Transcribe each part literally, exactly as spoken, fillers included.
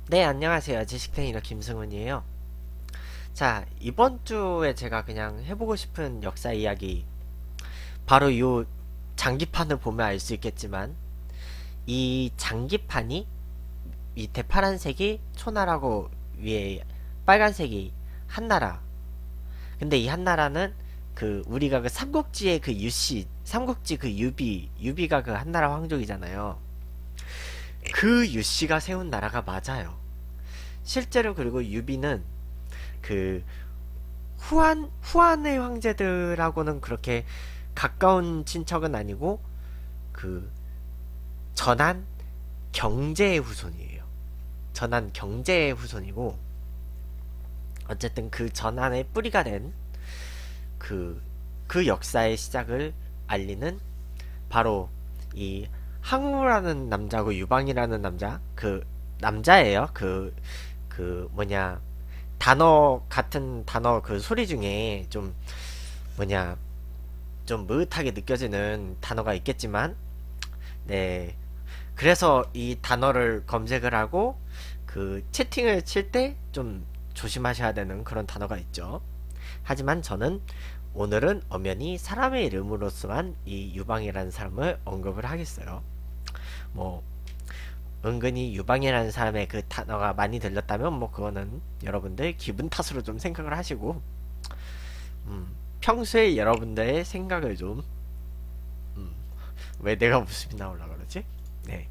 네, 안녕하세요. 지식테이너 김승훈이에요. 자, 이번 주에 제가 그냥 해보고 싶은 역사 이야기, 바로 요 장기판을 보면 알 수 있겠지만, 이 장기판이 밑에 파란색이 초나라고 위에 빨간색이 한나라. 근데 이 한나라는 그 우리가 그 삼국지의 그 유씨, 삼국지 그 유비, 유비가 그 한나라 황족이잖아요. 그 유씨가 세운 나라가 맞아요. 실제로. 그리고 유비는 그 후한 후한의 황제들하고는 그렇게 가까운 친척은 아니고 그 전한 경제의 후손이에요. 전한 경제의 후손이고, 어쨌든 그 전한의 뿌리가 된 그 그 역사의 시작을 알리는 바로 이 항우라는 남자고 유방이라는 남자, 그 남자예요. 그 그 뭐냐, 단어 같은 단어 그 소리 중에 좀 뭐냐, 좀 느긋하게 느껴지는 단어가 있겠지만, 네, 그래서 이 단어를 검색을 하고 그 채팅을 칠 때 좀 조심하셔야 되는 그런 단어가 있죠. 하지만 저는 오늘은 엄연히 사람의 이름으로서만 이 유방이라는 사람을 언급을 하겠어요. 뭐 은근히 유방이라는 사람의 그 단어가 많이 들렸다면 뭐 그거는 여러분들 기분 탓으로 좀 생각을 하시고, 음, 평소에 여러분들의 생각을 좀, 음, 왜 내가 웃음이 나오려고 그러지? 네.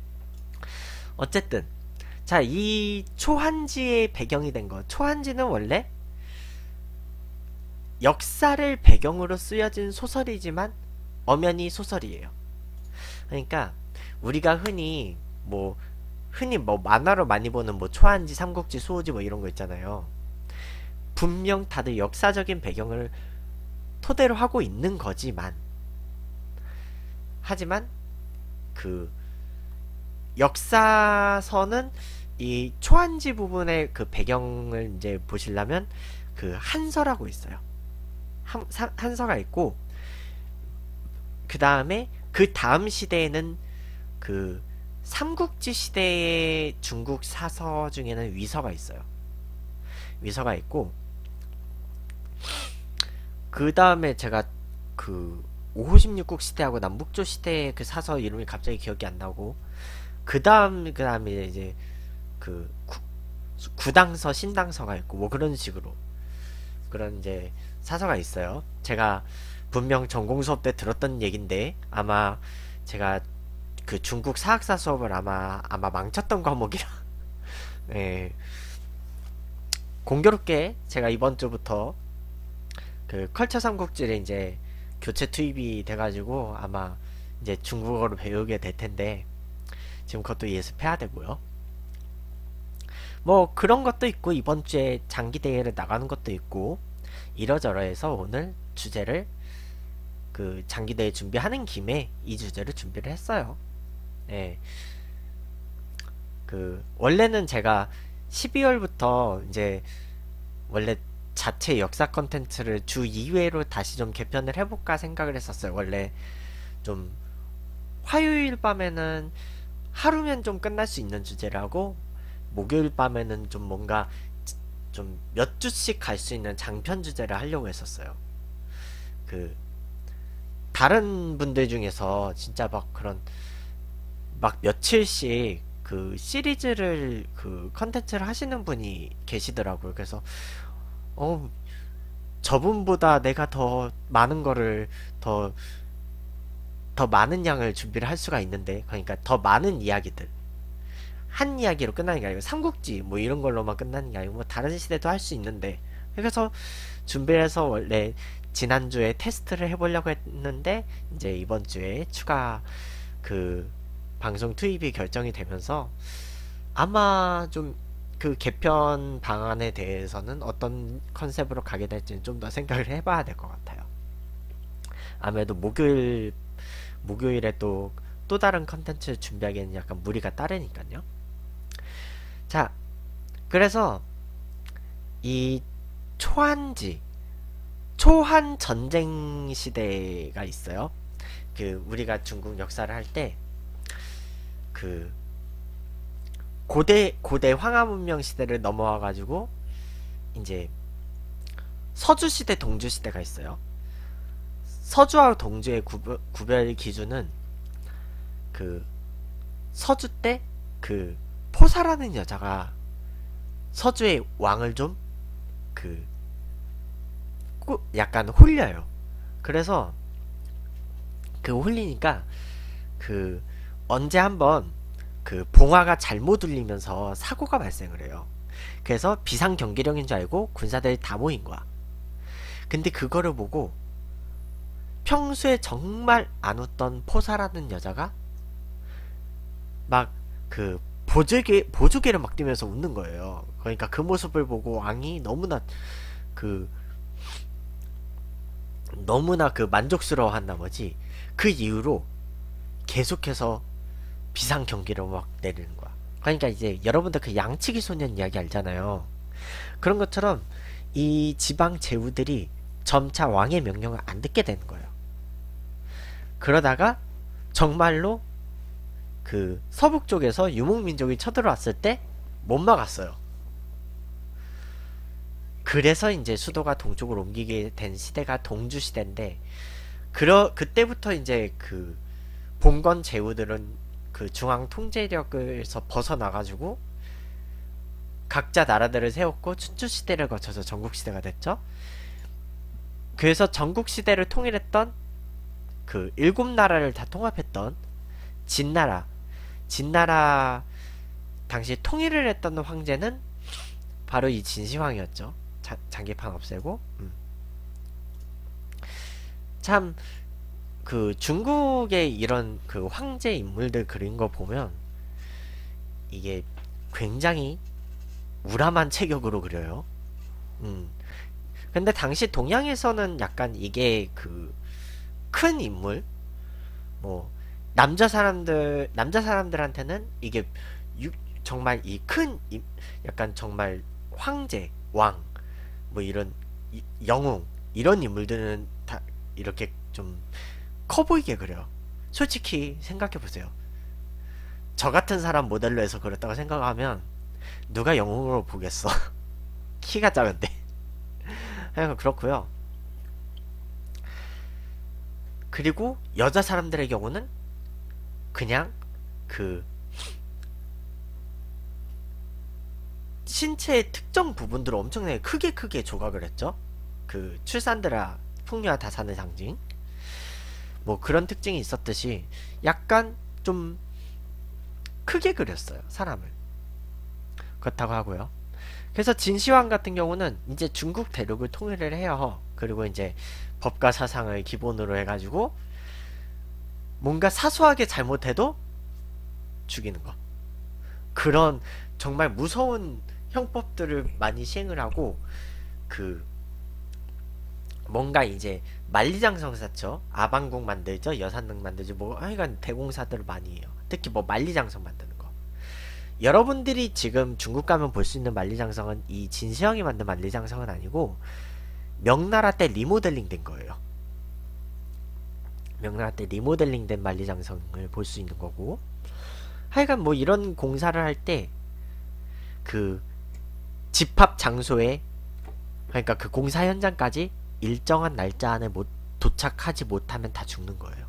어쨌든, 자, 이 초한지의 배경이 된 거. 초한지는 원래 역사를 배경으로 쓰여진 소설이지만 엄연히 소설이에요. 그러니까 우리가 흔히 뭐 흔히 뭐 만화로 많이 보는 뭐 초한지, 삼국지, 수호지 뭐 이런 거 있잖아요. 분명 다들 역사적인 배경을 토대로 하고 있는 거지만, 하지만 그 역사서는 이 초한지 부분의 그 배경을 이제 보시려면 그 한서라고 있어요. 한, 사- 한서가 있고, 그 다음에 그 다음 시대에는 그 삼국지 시대의 중국 사서 중에는 위서가 있어요. 위서가 있고, 그 다음에 제가 그 오호십육국 시대하고 남북조 시대의 그 사서 이름이 갑자기 기억이 안 나고, 그 다음 그 다음에 이제 그 구, 구당서 신당서가 있고 뭐 그런 식으로 그런 이제 사서가 있어요. 제가 분명 전공 수업 때 들었던 얘긴데, 아마 제가 그 중국 사학사 수업을 아마 아마 망쳤던 과목이라 네, 공교롭게 제가 이번 주부터 그 컬처 삼국지를 이제 교체 투입이 돼가지고 아마 이제 중국어로 배우게 될 텐데, 지금 그것도 예습해야 되고요. 뭐 그런 것도 있고, 이번 주에 장기 대회를 나가는 것도 있고, 이러저러해서 오늘 주제를 그 장기 대회 준비하는 김에 이 주제를 준비를 했어요. 예. 그 원래는 제가 십이월부터 이제 원래 자체 역사 컨텐츠를 주 이 회로 다시 좀 개편을 해볼까 생각을 했었어요. 원래 좀 화요일 밤에는 하루면 좀 끝날 수 있는 주제라고, 목요일 밤에는 좀 뭔가 좀 몇 주씩 갈 수 있는 장편 주제를 하려고 했었어요. 그 다른 분들 중에서 진짜 막 그런 막 며칠씩 그 시리즈를 그 컨텐츠를 하시는 분이 계시더라고요. 그래서 어 저분보다 내가 더 많은 거를 더 더 많은 양을 준비를 할 수가 있는데, 그러니까 더 많은 이야기들 한 이야기로 끝나는 게 아니고 삼국지 뭐 이런 걸로만 끝나는 게 아니고 뭐 다른 시대도 할 수 있는데, 그래서 준비를 해서 원래 지난주에 테스트를 해보려고 했는데 이제 이번 주에 추가 그 방송 투입이 결정이 되면서 아마 좀 그 개편 방안에 대해서는 어떤 컨셉으로 가게 될지는 좀 더 생각을 해봐야 될 것 같아요. 아무래도 목요일 목요일에 또 또 다른 컨텐츠를 준비하기에는 약간 무리가 따르니까요. 자, 그래서 이 초한지, 초한 전쟁 시대가 있어요. 그 우리가 중국 역사를 할 때 그 고대 고대 황하 문명 시대를 넘어와 가지고 이제 서주 시대, 동주 시대가 있어요. 서주와 동주의 구별, 구별 기준은 그 서주 때 그 포사라는 여자가 서주의 왕을 좀 그 약간 홀려요. 그래서 그 홀리니까 그 언제 한번 그 봉화가 잘못 울리면서 사고가 발생을 해요. 그래서 비상경비령인 줄 알고 군사들이 다 모인 거야. 근데 그거를 보고 평소에 정말 안 웃던 포사라는 여자가 막 그 보조개, 보조개를 막 뛰면서 웃는 거예요. 그러니까 그 모습을 보고 왕이 너무나 그 너무나 그 만족스러워한 나머지 그 이후로 계속해서 비상경기를 막 내리는 거야. 그러니까 이제 여러분들 그 양치기 소년 이야기 알잖아요. 그런 것처럼 이 지방 제후들이 점차 왕의 명령을 안 듣게 되는 거예요. 그러다가 정말로 그 서북 쪽에서 유목민족이 쳐들어왔을 때 못 막았어요. 그래서 이제 수도가 동쪽으로 옮기게 된 시대가 동주 시대인데, 그러 그때부터 이제 그 봉건 제후들은 그 중앙 통제력에서 벗어나가지고 각자 나라들을 세웠고 춘추 시대를 거쳐서 전국 시대가 됐죠. 그래서 전국 시대를 통일했던 그 일곱 나라를 다 통합했던 진나라, 진나라 당시 통일을 했던 황제는 바로 이 진시황이었죠. 자, 장기판 없애고. 음. 참 그 중국의 이런 그 황제 인물들 그린 거 보면 이게 굉장히 우람한 체격으로 그려요. 음. 근데 당시 동양에서는 약간 이게 그 큰 인물, 뭐 남자 사람들 남자 사람들한테는 이게 유, 정말 이 큰 약간 정말 황제, 왕, 뭐 이런 이, 영웅 이런 인물들은 다 이렇게 좀 커 보이게 그려. 솔직히 생각해 보세요. 저 같은 사람 모델로 해서 그렸다고 생각하면 누가 영웅으로 보겠어. 키가 작은데. 하여간 그렇고요. 그리고 여자 사람들의 경우는 그냥 그 신체의 특정 부분들을 엄청나게 크게 크게 조각을 했죠. 그 출산드라 풍류와 다산의 상징, 뭐 그런 특징이 있었듯이 약간 좀 크게 그렸어요, 사람을. 그렇다고 하고요. 그래서 진시황 같은 경우는 이제 중국 대륙을 통일을 해요. 그리고 이제 법과 사상을 기본으로 해가지고 뭔가 사소하게 잘못해도 죽이는 거, 그런 정말 무서운 형법들을 많이 시행을 하고, 그 뭔가 이제 만리장성 쌓죠. 아방궁 만들죠. 여산릉 만들죠. 뭐 하여간 대공사들을 많이 해요. 특히 뭐 만리장성 만드는 거. 여러분들이 지금 중국 가면 볼 수 있는 만리장성은 이 진시황이 만든 만리장성은 아니고 명나라 때 리모델링 된 거예요. 명나라 때 리모델링 된 만리장성을 볼 수 있는 거고, 하여간 뭐 이런 공사를 할 때 그 집합 장소에, 그러니까 그 공사 현장까지 일정한 날짜 안에 못 도착하지 못하면 다 죽는 거예요.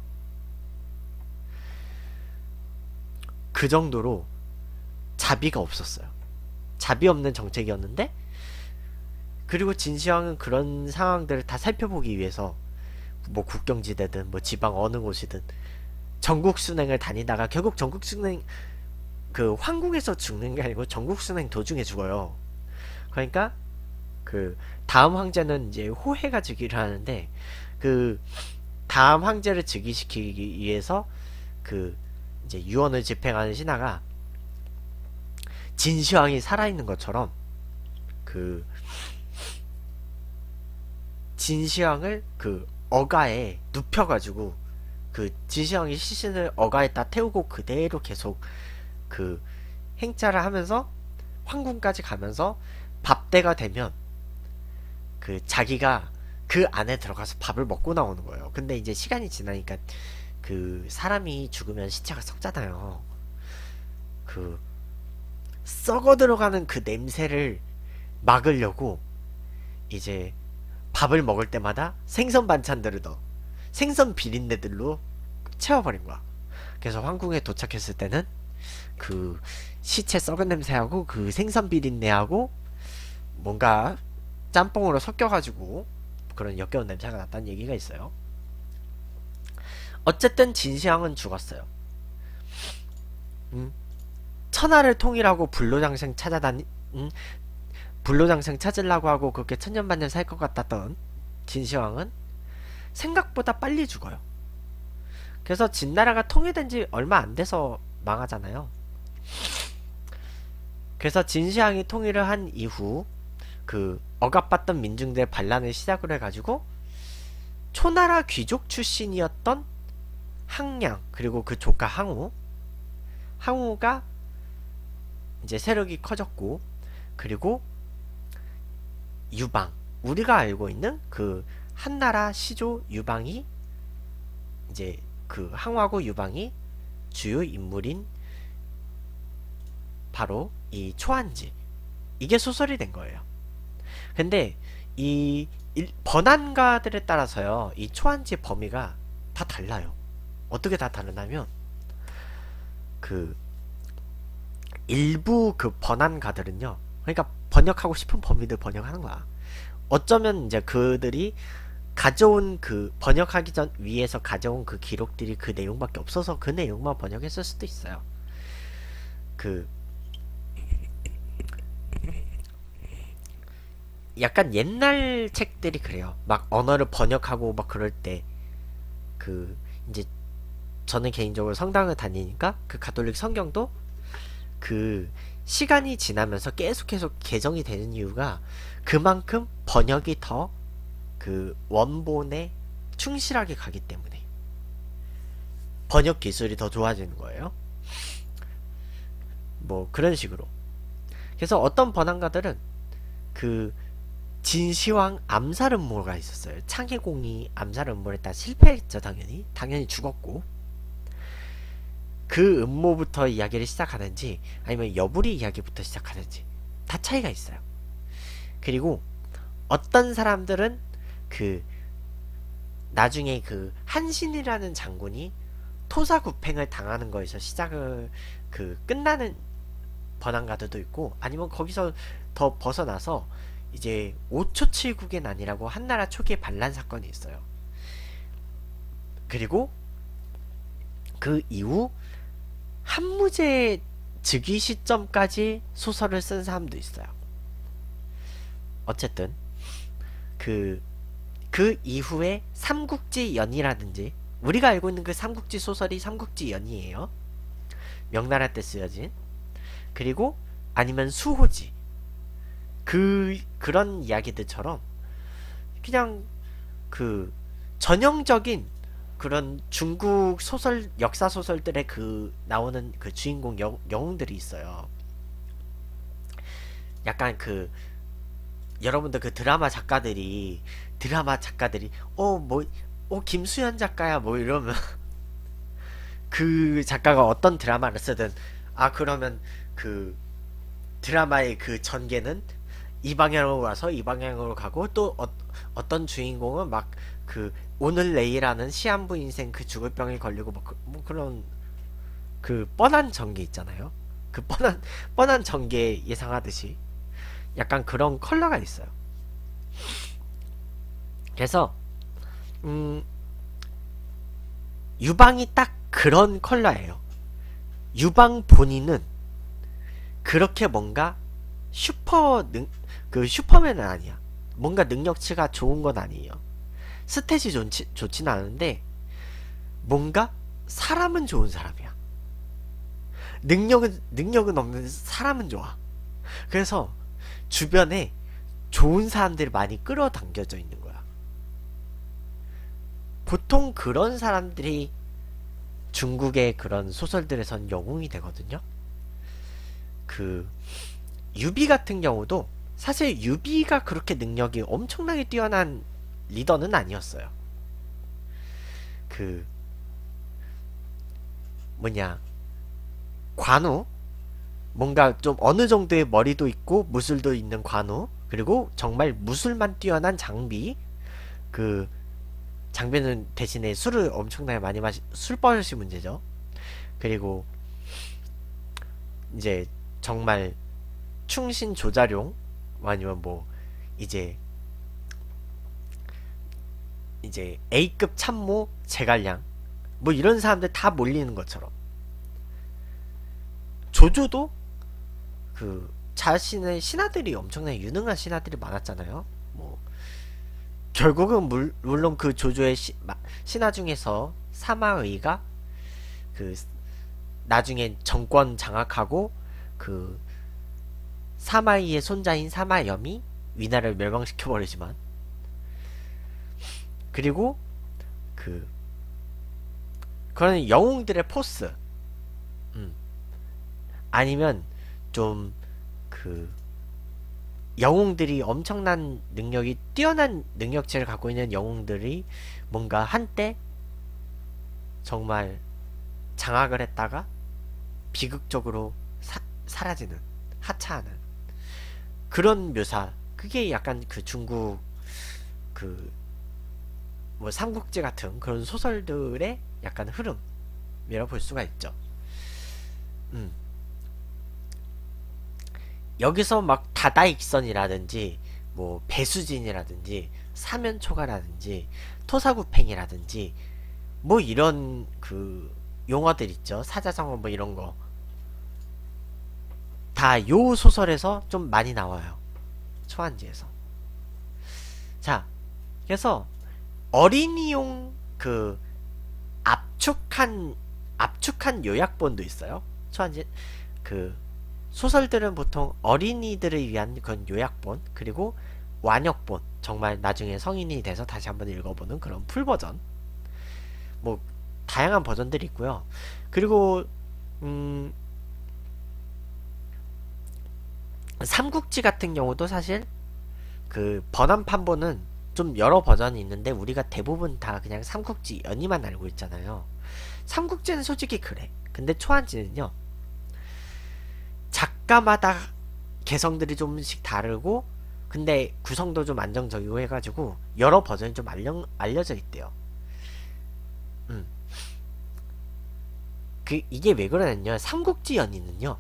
그 정도로 자비가 없었어요. 자비 없는 정책이었는데, 그리고 진시황은 그런 상황들을 다 살펴보기 위해서 뭐 국경지대든 뭐 지방 어느 곳이든 전국 순행을 다니다가 결국 전국 순행 그 황궁에서 죽는 게 아니고 전국 순행 도중에 죽어요. 그러니까 그 다음 황제는 이제 호해가 즉위를 하는데, 그 다음 황제를 즉위시키기 위해서 그 이제 유언을 집행하는 신하가 진시황이 살아있는 것처럼 그 진시황을 그 어가에 눕혀가지고 그 진시황이 시신을 어가에다 태우고 그대로 계속 그 행차를 하면서 황궁까지 가면서 밥때가 되면 그 자기가 그 안에 들어가서 밥을 먹고 나오는 거예요. 근데 이제 시간이 지나니까 그 사람이 죽으면 시체가 썩잖아요. 그 썩어 들어가는 그 냄새를 막으려고 이제 밥을 먹을 때마다 생선 반찬들을 넣어 생선 비린내들로 채워버린 거야. 그래서 황궁에 도착했을 때는 그 시체 썩은 냄새하고 그 생선 비린내하고 뭔가 짬뽕으로 섞여가지고 그런 역겨운 냄새가 났다는 얘기가 있어요. 어쨌든 진시황은 죽었어요. 음, 천하를 통일하고 불로장생 찾아다니 음, 불로장생 찾으려고 하고 그렇게 천년만년 살 것 같았던 진시황은 생각보다 빨리 죽어요. 그래서 진나라가 통일된 지 얼마 안 돼서 망하잖아요. 그래서 진시황이 통일을 한 이후 그 억압받던 민중들 반란을 시작으로 해가지고 초나라 귀족 출신이었던 항량 그리고 그 조카 항우 항우가 이제 세력이 커졌고 그리고 유방 우리가 알고 있는 그 한나라 시조 유방이 이제 그 항우하고 유방이 주요 인물인 바로 이 초한지 이게 소설이 된 거예요. 근데 이 일, 번안가들에 따라서요 이 초한지 범위가 다 달라요. 어떻게 다 다르냐면 그 일부 그 번안가들은요 그러니까 번역하고 싶은 범위들 번역하는 거야. 어쩌면 이제 그들이 가져온 그 번역하기 전 위에서 가져온 그 기록들이 그 내용밖에 없어서 그 내용만 번역했을 수도 있어요. 그 약간 옛날 책들이 그래요. 막 언어를 번역하고 막 그럴 때 그 이제 저는 개인적으로 성당을 다니니까 그 가톨릭 성경도 그 시간이 지나면서 계속 계속 개정이 되는 이유가 그만큼 번역이 더 그 원본에 충실하게 가기 때문에 번역 기술이 더 좋아지는 거예요. 뭐 그런 식으로. 그래서 어떤 번안가들은 그 진시황 암살 음모가 있었어요. 창해공이 암살 음모를 다 실패했죠. 당연히 당연히 죽었고 그 음모부터 이야기를 시작하는지 아니면 여부리 이야기부터 시작하는지 다 차이가 있어요. 그리고 어떤 사람들은 그 나중에 그 한신이라는 장군이 토사구팽을 당하는 거에서 시작을 그 끝나는 번안가들도 있고 아니면 거기서 더 벗어나서 이제 오초칠국의 난이라고 한나라 초기의 반란 사건이 있어요. 그리고 그 이후 한무제 즉위 시점까지 소설을 쓴 사람도 있어요. 어쨌든 그, 그 이후에 삼국지 연이라든지 우리가 알고 있는 그 삼국지 소설이 삼국지 연이에요. 명나라 때 쓰여진. 그리고 아니면 수호지 그 그런 이야기들처럼 그냥 그 전형적인 그런 중국 소설 역사 소설들의 그 나오는 그 주인공 영, 영웅들이 있어요. 약간 그 여러분들 그 드라마 작가들이 드라마 작가들이 어 뭐 어 김수현 작가야 뭐 이러면 그 작가가 어떤 드라마를 쓰든 아 그러면 그 드라마의 그 전개는 이 방향으로 와서 이 방향으로 가고 또 어, 어떤 주인공은 막 그 오늘 내일하는 시한부 인생 그 죽을 병에 걸리고 뭐, 그, 뭐 그런 그 뻔한 전개 있잖아요. 그 뻔한 뻔한 전개 예상하듯이 약간 그런 컬러가 있어요. 그래서 음 유방이 딱 그런 컬러예요. 유방 본인은 그렇게 뭔가 슈퍼 능, 그 슈퍼맨은 아니야. 뭔가 능력치가 좋은 건 아니에요. 스탯이 좋지, 좋진 않은데 뭔가 사람은 좋은 사람이야. 능력은 능력은 없는 사람은 좋아. 그래서 주변에 좋은 사람들이 많이 끌어당겨져 있는 거야. 보통 그런 사람들이 중국의 그런 소설들에선 영웅이 되거든요. 그 유비 같은 경우도 사실 유비가 그렇게 능력이 엄청나게 뛰어난 리더는 아니었어요. 그 뭐냐 관우 뭔가 좀 어느 정도의 머리도 있고 무술도 있는 관우, 그리고 정말 무술만 뛰어난 장비. 그 장비는 대신에 술을 엄청나게 많이 마시 술버릇이 문제죠. 그리고 이제 정말 충신 조자룡, 아니면 뭐 이제 이제 A급 참모 제갈량, 뭐 이런 사람들 다 몰리는 것처럼 조조도 그 자신의 신하들이 엄청나게 유능한 신하들이 많았잖아요. 뭐 결국은 물, 물론 그 조조의 시, 마, 신하 중에서 사마의가 그 나중에 정권 장악하고 그 사마의의 손자인 사마염이 위나라를 멸망시켜버리지만, 그리고 그 그런 영웅들의 포스, 음. 아니면 좀 그 영웅들이 엄청난 능력이 뛰어난 능력치를 갖고 있는 영웅들이 뭔가 한때 정말 장악을 했다가 비극적으로 사, 사라지는, 하차하는 그런 묘사. 그게 약간 그 중국 그 뭐 삼국지 같은 그런 소설들의 약간 흐름이라고 볼 수가 있죠. 음. 여기서 막 다다익선이라든지 뭐 배수진이라든지 사면초가라든지 토사구팽이라든지 뭐 이런 그 용어들 있죠. 사자성어 뭐 이런 거 다 요 소설에서 좀 많이 나와요. 초안지에서. 자, 그래서 어린이용 그 압축한 압축한 요약본도 있어요. 초안지. 그 소설들은 보통 어린이들을 위한 그런 요약본, 그리고 완역본, 정말 나중에 성인이 돼서 다시 한번 읽어보는 그런 풀버전, 뭐 다양한 버전들이 있고요. 그리고 음 삼국지 같은 경우도 사실 그 번안판본은 좀 여러 버전이 있는데 우리가 대부분 다 그냥 삼국지 연의만 알고 있잖아요. 삼국지는 솔직히 그래. 근데 초안지는요, 작가마다 개성들이 조금씩 다르고, 근데 구성도 좀 안정적이고 해가지고 여러 버전이 좀 알려, 알려져 있대요. 음. 그 이게 왜 그러냐면요, 삼국지 연의는요,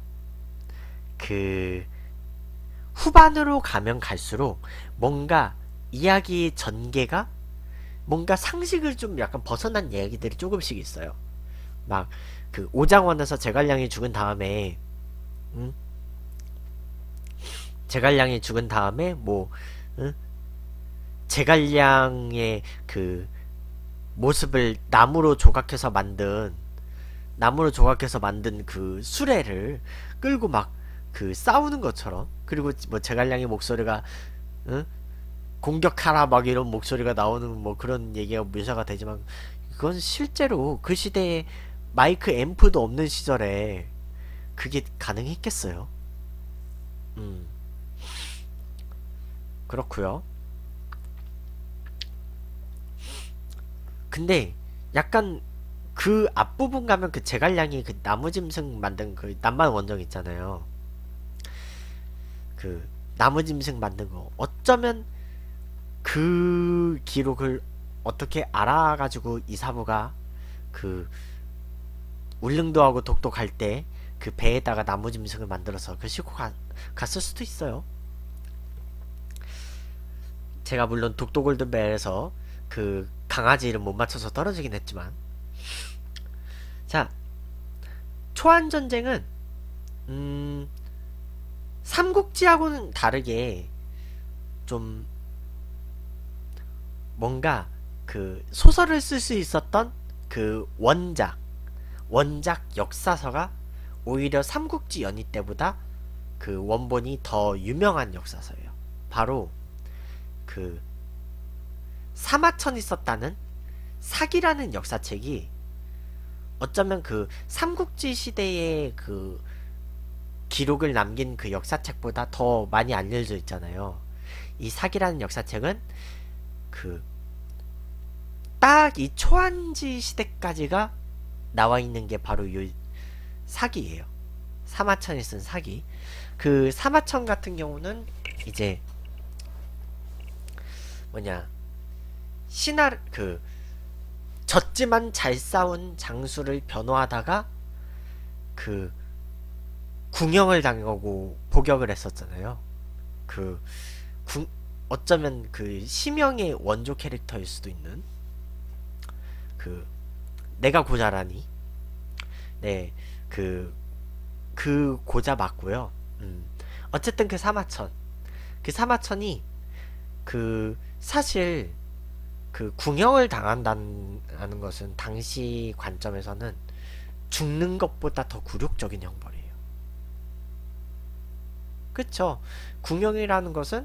그 후반으로 가면 갈수록 뭔가 이야기의 전개가 뭔가 상식을 좀 약간 벗어난 이야기들이 조금씩 있어요. 막 그 오장원에서 제갈량이 죽은 다음에, 음? 제갈량이 죽은 다음에 뭐, 응? 제갈량의 그 모습을 나무로 조각해서 만든 나무로 조각해서 만든 그 수레를 끌고 막 그 싸우는 것처럼, 그리고 뭐 제갈량의 목소리가, 응? 공격하라 막 이런 목소리가 나오는 뭐 그런 얘기가 묘사가 되지만, 그건 실제로 그 시대에 마이크 앰프도 없는 시절에 그게 가능했겠어요? 음, 그렇구요. 근데 약간 그 앞부분 가면 그 제갈량이 그 나무짐승 만든 그 낭만 원정 있잖아요. 그 나무짐승 만든 거 어쩌면 그 기록을 어떻게 알아가지고 이사부가 그 울릉도하고 독도 갈 때 그 배에다가 나무짐승을 만들어서 그 싣고 가, 갔을 수도 있어요. 제가 물론 독도 골든벨에서 그 강아지 이름 못 맞춰서 떨어지긴 했지만, 자, 초안전쟁은 음 삼국지하고는 다르게 좀 뭔가 그 소설을 쓸 수 있었던 그 원작 원작 역사서가 오히려 삼국지 연의 때보다 그 원본이 더 유명한 역사서예요. 바로 그 사마천이 썼다는 사기라는 역사책이 어쩌면 그 삼국지 시대의 그 기록을 남긴 그 역사책보다 더 많이 알려져 있잖아요. 이 사기라는 역사책은 그 딱 이 초안지 시대까지가 나와 있는 게 바로 요 사기예요. 사마천이 쓴 사기. 그 사마천 같은 경우는 이제 뭐냐, 신하 그 졌지만 잘 싸운 장수를 변호하다가 그 궁형을 당하고 복역을 했었잖아요. 그 궁, 어쩌면 그 심형의 원조 캐릭터일 수도 있는 그 내가 고자라니. 네, 그, 그 고자 맞고요. 음. 어쨌든 그 사마천. 그 사마천이 그 사실 그 궁형을 당한다는 것은 당시 관점에서는 죽는 것보다 더 굴욕적인 형벌이에요. 그쵸? 궁형이라는 것은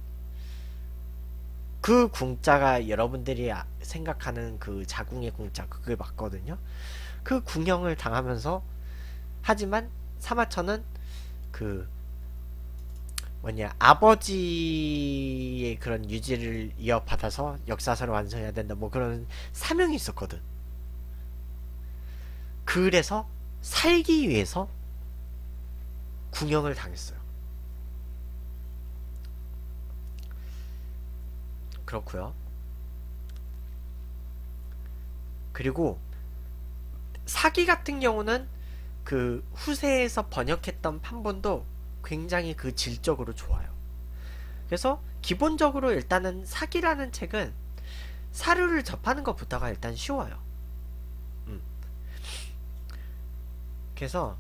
그 궁자가 여러분들이 아- 생각하는 그 자궁의 궁자 그게 맞거든요. 그 궁형을 당하면서 하지만 사마천은 그 뭐냐, 아버지의 그런 유지를 이어받아서 역사서를 완성해야 된다 뭐 그런 사명이 있었거든. 그래서 살기 위해서 궁형을 당했어요. 그렇고요. 그리고 사기 같은 경우는 그 후세에서 번역했던 판본도 굉장히 그 질적으로 좋아요. 그래서 기본적으로 일단은 사기라는 책은 사료를 접하는 것부터가 일단 쉬워요. 음. 그래서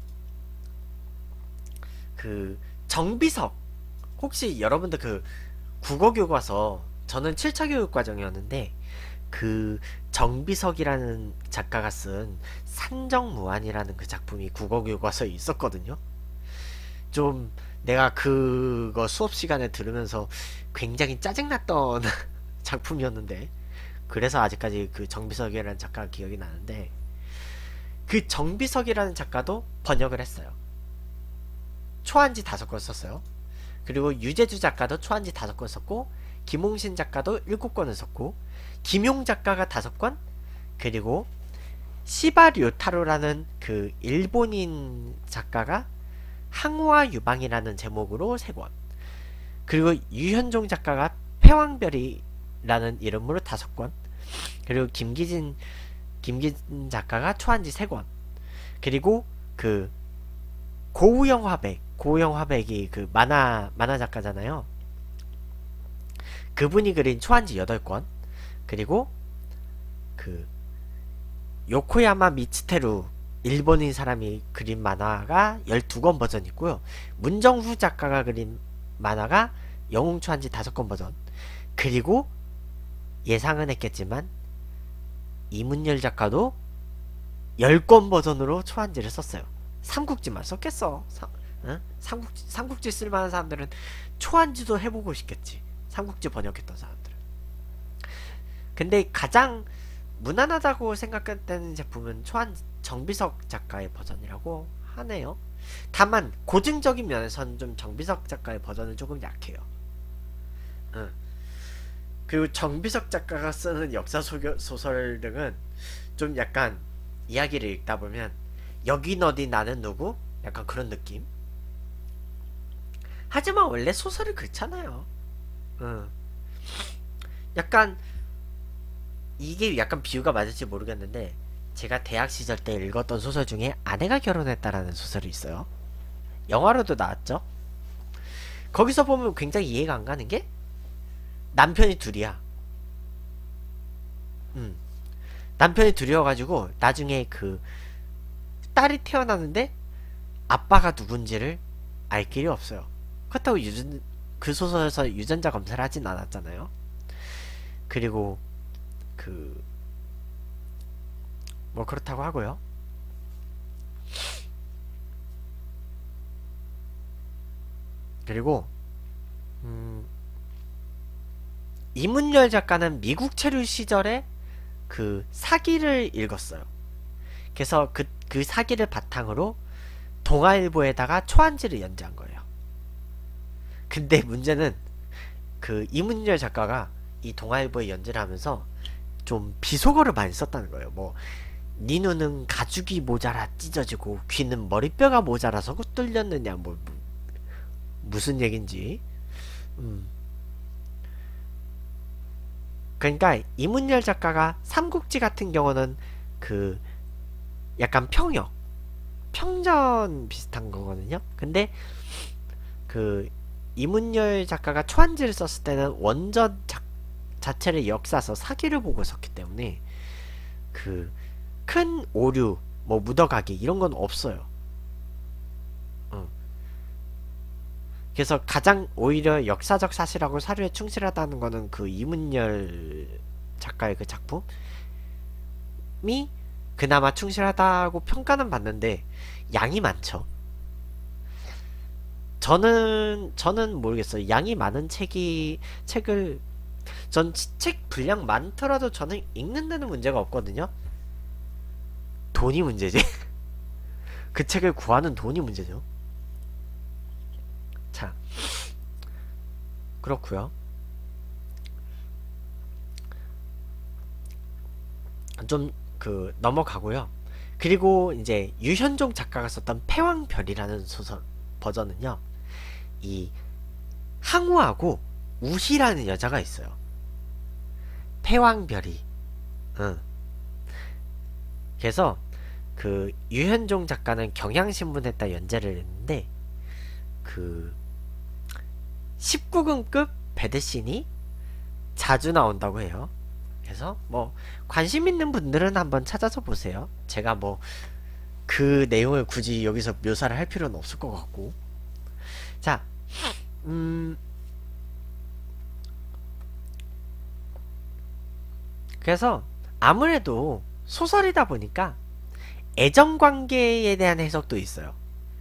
그 정비석, 혹시 여러분들 그 국어교과서, 저는 칠 차 교육과정이었는데 그 정비석이라는 작가가 쓴 산정무안이라는 그 작품이 국어교과서에 있었거든요. 좀 내가 그거 수업 시간에 들으면서 굉장히 짜증났던 작품이었는데, 그래서 아직까지 그 정비석이라는 작가가 기억이 나는데, 그 정비석이라는 작가도 번역을 했어요. 초한지 다섯 권 썼어요. 그리고 유재주 작가도 초한지 다섯 권 썼고, 김홍신 작가도 일곱 권을 썼고, 김용 작가가 다섯 권, 그리고 시바 류타로라는 그 일본인 작가가 항우와 유방이라는 제목으로 세 권, 그리고 유현종 작가가 패왕별이라는 이름으로 다섯 권, 그리고 김기진 김기진 작가가 초한지 세 권, 그리고 그 고우영 화백, 고우영 화백이 그 만화 만화 작가잖아요. 그분이 그린 초한지 여덟 권, 그리고 그 요코야마 미츠테루 일본인 사람이 그린 만화가 열두 권 버전 있고요. 문정후 작가가 그린 만화가 영웅 초한지 다섯 권 버전, 그리고 예상은 했겠지만 이문열 작가도 열 권 버전으로 초한지를 썼어요. 삼국지만 썼겠어. 삼, 응? 삼국지, 삼국지 쓸만한 사람들은 초한지도 해보고 싶겠지. 삼국지 번역했던 사람들은. 근데 가장 무난하다고 생각했던 제품은 초한 정비석 작가의 버전이라고 하네요. 다만 고증적인 면에서는 좀 정비석 작가의 버전은 조금 약해요. 응. 그리고 정비석 작가가 쓰는 역사 소설 등은 좀 약간 이야기를 읽다 보면 여긴 어디 나는 누구? 약간 그런 느낌? 하지만 원래 소설이 그렇잖아요. 응. 약간 이게 약간 비유가 맞을지 모르겠는데, 제가 대학 시절 때 읽었던 소설 중에 아내가 결혼했다라는 소설이 있어요. 영화로도 나왔죠. 거기서 보면 굉장히 이해가 안 가는 게 남편이 둘이야. 음. 남편이 둘이어가지고 나중에 그 딸이 태어나는데 아빠가 누군지를 알 길이 없어요. 그렇다고 유전, 그 소설에서 유전자 검사를 하진 않았잖아요. 그리고 그 뭐 그렇다고 하고요. 그리고 음, 이문열 작가는 미국 체류 시절에 그 사기를 읽었어요. 그래서 그, 그 사기를 바탕으로 동아일보에다가 초한지를 연재한 거예요. 근데 문제는 그 이문열 작가가 이 동아일보에 연재를 하면서 좀 비속어를 많이 썼다는 거예요. 뭐 네 눈은 가죽이 모자라 찢어지고 귀는 머리뼈가 모자라서 뚫렸느냐 뭐, 뭐 무슨 얘긴지. 음. 그러니까 이문열 작가가 삼국지 같은 경우는 그 약간 평역 평전 비슷한 거거든요. 근데 그 이문열 작가가 초안지를 썼을 때는 원전 자, 자체를 역사서 사기를 보고 썼기 때문에 그 큰 오류 뭐 묻어가기 이런 건 없어요. 어. 그래서 가장 오히려 역사적 사실하고 사료에 충실하다는 거는 그 이문열 작가의 그 작품이 그나마 충실하다고 평가는 받는데 양이 많죠. 저는 저는 모르겠어요. 양이 많은 책이 책을 전 책 분량 많더라도 저는 읽는 데는 문제가 없거든요. 돈이 문제지. 그 책을 구하는 돈이 문제죠. 자, 그렇고요. 좀 그 넘어가고요. 그리고 이제 유현종 작가가 썼던 패왕별이라는 소설 버전은요. 이 항우하고 우희라는 여자가 있어요. 패왕별이. 응. 그래서 그 유현종 작가는 경향신문에다 연재를 했는데 그 십구 금급 배드신이 자주 나온다고 해요. 그래서 뭐 관심 있는 분들은 한번 찾아서 보세요. 제가 뭐 그 내용을 굳이 여기서 묘사를 할 필요는 없을 것 같고. 자, 음 그래서 아무래도 소설이다 보니까 애정관계에 대한 해석도 있어요.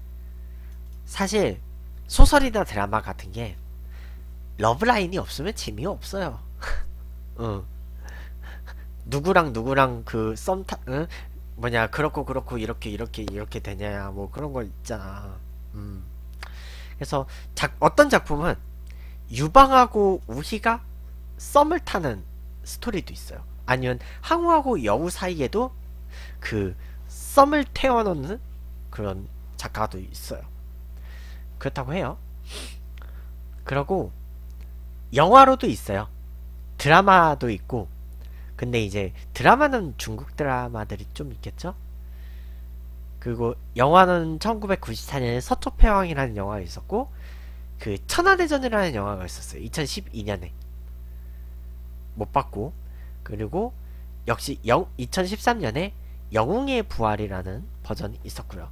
사실 소설이나 드라마 같은 게 러브라인이 없으면 재미없어요. 어. 누구랑 누구랑 그 썸타 응? 뭐냐 그렇고 그렇고 이렇게 이렇게 이렇게 되냐 뭐 그런 거 있잖아. 음. 그래서 작, 어떤 작품은 유방하고 우희가 썸을 타는 스토리도 있어요. 아니면 항우하고 여우 사이에도 그 썸을 태워놓는 그런 작가도 있어요. 그렇다고 해요. 그러고 영화로도 있어요. 드라마도 있고. 근데 이제 드라마는 중국 드라마들이 좀 있겠죠? 그리고 영화는 천구백구십사 년에 서초패왕이라는 영화가 있었고 그 천하대전이라는 영화가 있었어요. 이천십이 년에 못 봤고. 그리고 역시 영, 이천십삼 년에 영웅의 부활이라는 버전이 있었고요.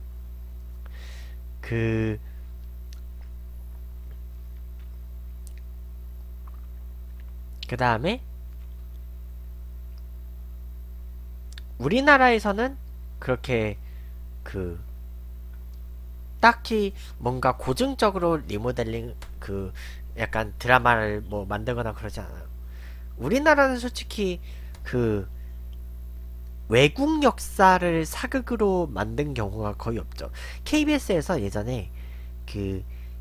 그 그 다음에 우리나라에서는 그렇게 그 딱히 뭔가 고증적으로 리모델링 그 약간 드라마를 뭐 만들거나 그러지 않아요. 우리나라는 솔직히 그 외국 역사를 사극으로 만든 경우가 거의 없죠. 케이비에스에서 예전에 그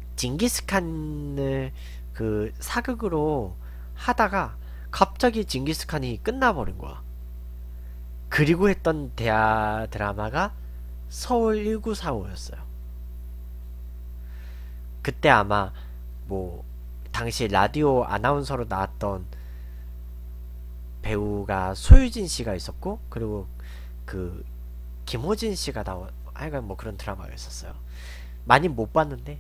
징기스칸을 그 사극으로 하다가 갑자기 징기스칸이 끝나버린 거야. 그리고 했던 대하 드라마가 서울 천구백사십오였어요. 그때 아마 뭐 당시 라디오 아나운서로 나왔던 배우가 소유진 씨가 있었고 그리고 그 김호진 씨가 나온 하여간 뭐 그런 드라마가 있었어요. 많이 못 봤는데.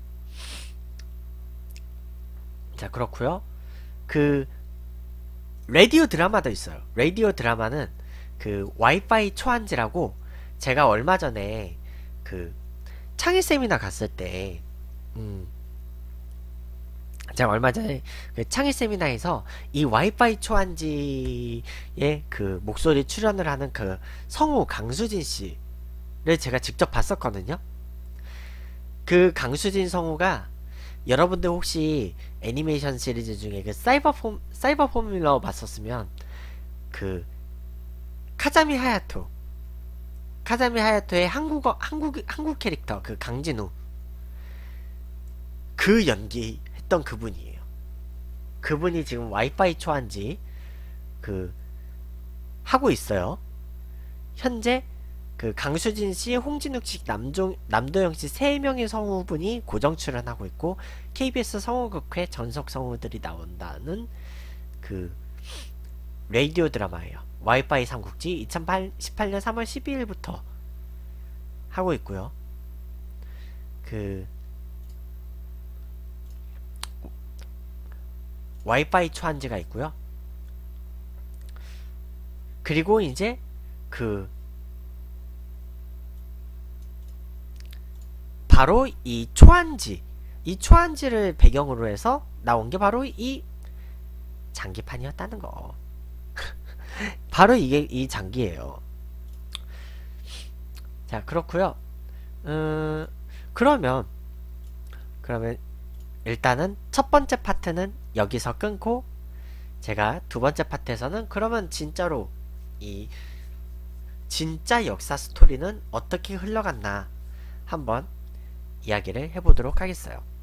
자, 그렇고요. 그 라디오 드라마도 있어요. 라디오 드라마는 그 와이파이 초안지라고 제가 얼마 전에 그 창의 세미나 갔을 때 음 제가 얼마 전에 그 창의 세미나에서 이 와이파이 초안지의 그 목소리 출연을 하는 그 성우 강수진 씨를 제가 직접 봤었거든요. 그 강수진 성우가 여러분들 혹시 애니메이션 시리즈 중에 그 사이버 폼 사이버 포뮬러 봤었으면 그 카자미 하야토 카자미 하야토의 한국어 한국 한국 캐릭터 그 강진우 그 연기 했던 그분이에요. 그분이 지금 와이파이 초안지 그 하고 있어요. 현재 그 강수진 씨, 홍진욱 씨, 남종, 남도영 씨 세 명의 성우분이 고정 출연하고 있고 케이비에스 성우극회 전속 성우들이 나온다는 그 라디오 드라마예요. 와이파이 삼국지 이천십팔 년 삼월 십이일부터 하고 있고요. 그 와이파이 초안지가 있고요. 그리고 이제 그 바로 이 초안지, 이 초안지를 배경으로 해서 나온 게 바로 이 장기판이었다는 거. 바로 이게 이 장기예요. 자, 그렇고요. 음, 그러면 그러면 일단은 첫 번째 파트는 여기서 끊고 제가 두 번째 파트에서는 그러면 진짜로 이 진짜 역사 스토리는 어떻게 흘러갔나 한번 이야기를 해보도록 하겠어요.